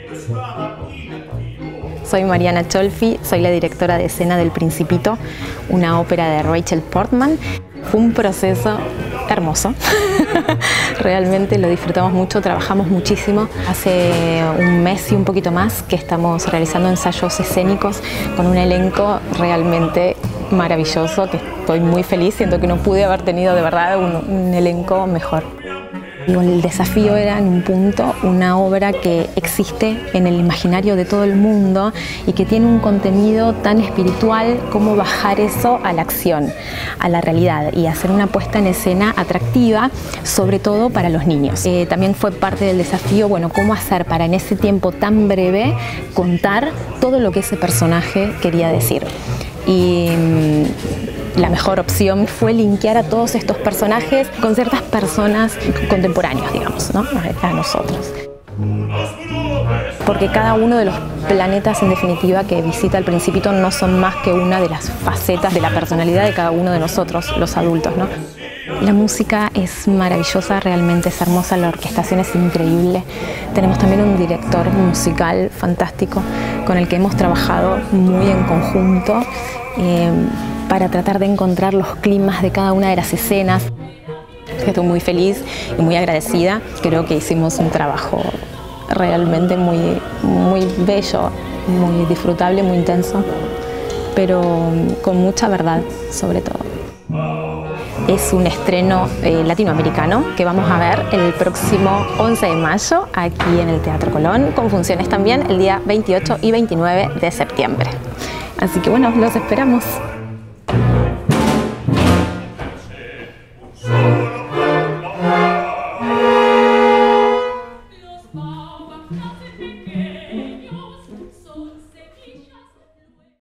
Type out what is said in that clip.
Soy Mariana Cholfi, soy la directora de escena del Principito, una ópera de Rachel Portman. Fue un proceso hermoso, realmente lo disfrutamos mucho, trabajamos muchísimo. Hace un mes y un poquito más que estamos realizando ensayos escénicos con un elenco realmente maravilloso, que estoy muy feliz, siento que no pude haber tenido de verdad un elenco mejor. El desafío era en un punto una obra que existe en el imaginario de todo el mundo y que tiene un contenido tan espiritual, como bajar eso a la acción, a la realidad y hacer una puesta en escena atractiva, sobre todo para los niños. También fue parte del desafío, bueno, cómo hacer para en ese tiempo tan breve contar todo lo que ese personaje quería decir. Y la mejor opción fue linkear a todos estos personajes con ciertas personas contemporáneas, digamos, ¿no? A nosotros. Porque cada uno de los planetas, en definitiva, que visita el Principito no son más que una de las facetas de la personalidad de cada uno de nosotros, los adultos, ¿no? La música es maravillosa, realmente es hermosa, la orquestación es increíble. Tenemos también un director musical fantástico con el que hemos trabajado muy en conjunto para tratar de encontrar los climas de cada una de las escenas. Estoy muy feliz y muy agradecida. Creo que hicimos un trabajo realmente muy bello, muy disfrutable, muy intenso, pero con mucha verdad sobre todo. Es un estreno latinoamericano que vamos a ver el próximo 11 de mayo aquí en el Teatro Colón, con funciones también el día 28 y 29 de septiembre. Así que bueno, los esperamos.